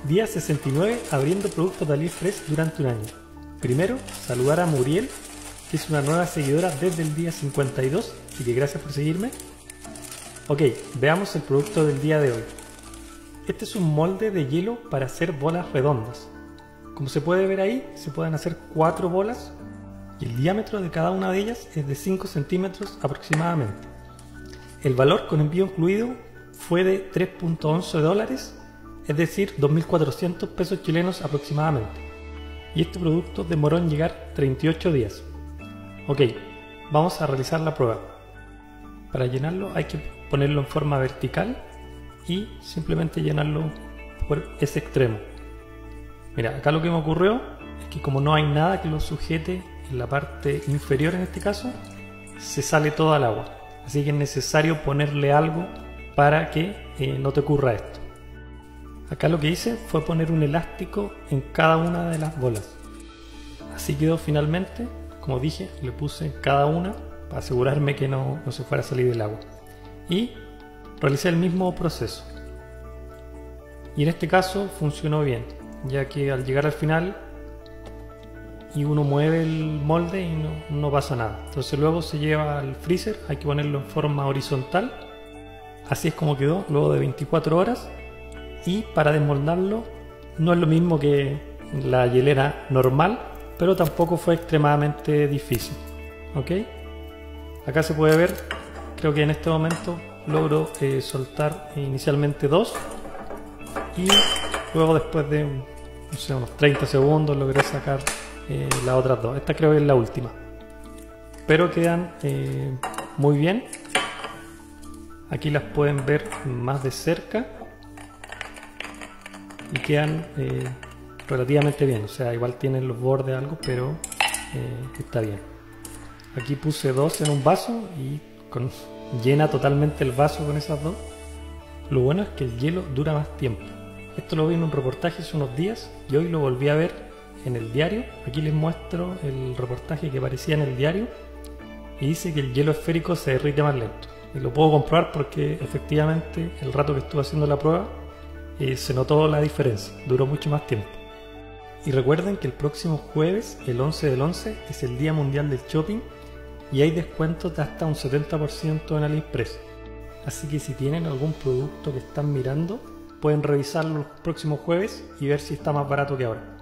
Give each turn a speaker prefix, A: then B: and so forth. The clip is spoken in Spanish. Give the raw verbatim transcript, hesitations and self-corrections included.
A: Día sesenta y nueve abriendo productos de AliExpress durante un año. Primero, saludar a Muriel, que es una nueva seguidora desde el día cincuenta y dos, así que gracias por seguirme. Ok, veamos el producto del día de hoy. Este es un molde de hielo para hacer bolas redondas. Como se puede ver ahí, se pueden hacer cuatro bolas y el diámetro de cada una de ellas es de cinco centímetros aproximadamente. El valor con envío incluido fue de tres punto once dólares, es decir, dos mil cuatrocientos pesos chilenos aproximadamente. Y este producto demoró en llegar treinta y ocho días. Ok, vamos a realizar la prueba. Para llenarlo hay que ponerlo en forma vertical y simplemente llenarlo por ese extremo. Mira, acá lo que me ocurrió es que como no hay nada que lo sujete en la parte inferior en este caso, se sale todo al agua. Así que es necesario ponerle algo para que eh, no te ocurra esto. Acá lo que hice fue poner un elástico en cada una de las bolas. Así quedó finalmente. Como dije, le puse en cada una para asegurarme que no, no se fuera a salir del agua. Y realicé el mismo proceso. Y en este caso funcionó bien, ya que al llegar al final y uno mueve el molde y no, no pasa nada. Entonces luego se lleva al freezer, hay que ponerlo en forma horizontal. Así es como quedó luego de veinticuatro horas. Y para desmoldarlo no es lo mismo que la hielera normal, pero tampoco fue extremadamente difícil. ¿Ok? Acá se puede ver, creo que en este momento logro eh, soltar inicialmente dos y luego después de no sé, unos treinta segundos logré sacar eh, las otras dos. Esta creo que es la última, pero quedan eh, muy bien. Aquí las pueden ver más de cerca y quedan eh, relativamente bien, o sea, igual tienen los bordes algo, pero eh, está bien. Aquí puse dos en un vaso y con, llena totalmente el vaso con esas dos. Lo bueno es que el hielo dura más tiempo. Esto lo vi en un reportaje hace unos días y hoy lo volví a ver en el diario. Aquí les muestro el reportaje que aparecía en el diario y dice que el hielo esférico se derrite más lento. Y lo puedo comprobar porque efectivamente el rato que estuve haciendo la prueba eh, se notó la diferencia, duró mucho más tiempo. Y recuerden que el próximo jueves, el once del once, es el Día Mundial del Shopping y hay descuentos de hasta un setenta por ciento en AliExpress. Así que si tienen algún producto que están mirando, pueden revisarlo el próximo jueves y ver si está más barato que ahora.